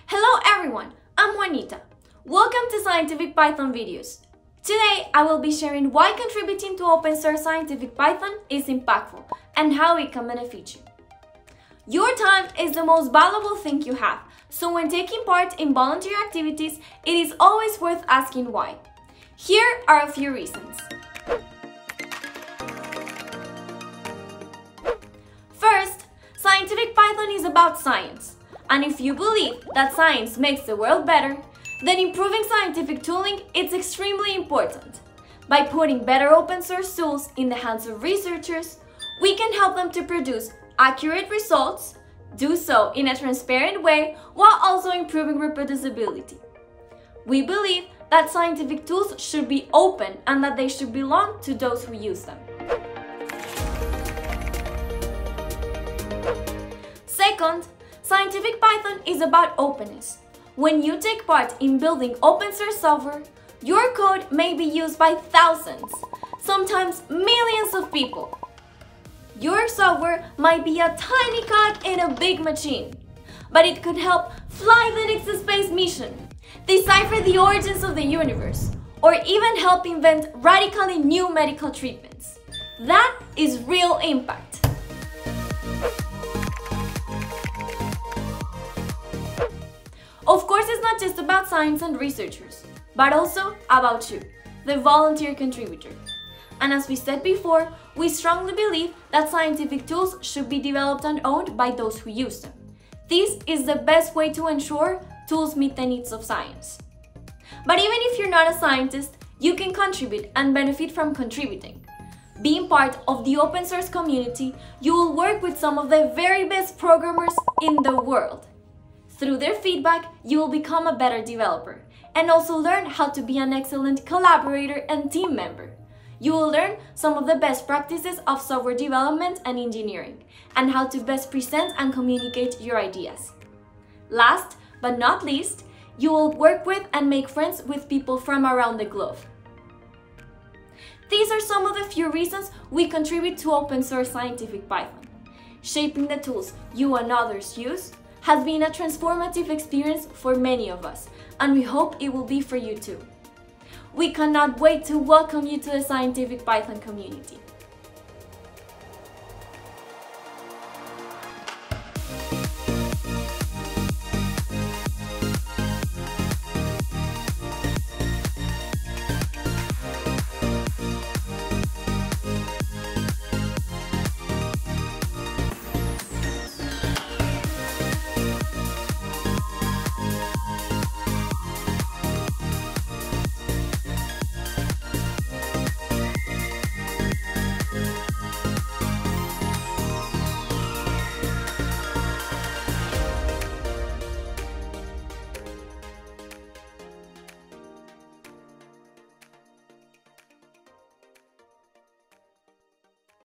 Hello everyone, I'm Juanita. Welcome to Scientific Python videos. Today I will be sharing why contributing to open source Scientific Python is impactful and how it can benefit you. Your time is the most valuable thing you have, so when taking part in volunteer activities, it is always worth asking why. Here are a few reasons. First, Scientific Python is about science. And if you believe that science makes the world better, then improving scientific tooling is extremely important. By putting better open source tools in the hands of researchers, we can help them to produce accurate results, do so in a transparent way, while also improving reproducibility. We believe that scientific tools should be open and that they should belong to those who use them. Second, Scientific Python is about openness. When you take part in building open source software, your code may be used by thousands, sometimes millions of people. Your software might be a tiny cog in a big machine, but it could help fly the next space mission, decipher the origins of the universe, or even help invent radically new medical treatments. That is real impact. Of course, it's not just about science and researchers, but also about you, the volunteer contributor. And as we said before, we strongly believe that scientific tools should be developed and owned by those who use them. This is the best way to ensure tools meet the needs of science. But even if you're not a scientist, you can contribute and benefit from contributing. Being part of the open source community, you will work with some of the very best programmers in the world. Through their feedback, you will become a better developer and also learn how to be an excellent collaborator and team member. You will learn some of the best practices of software development and engineering and how to best present and communicate your ideas. Last but not least, you will work with and make friends with people from around the globe. These are some of the few reasons we contribute to open source Scientific Python. Shaping the tools you and others use has been a transformative experience for many of us, and we hope it will be for you too. We cannot wait to welcome you to the Scientific Python community.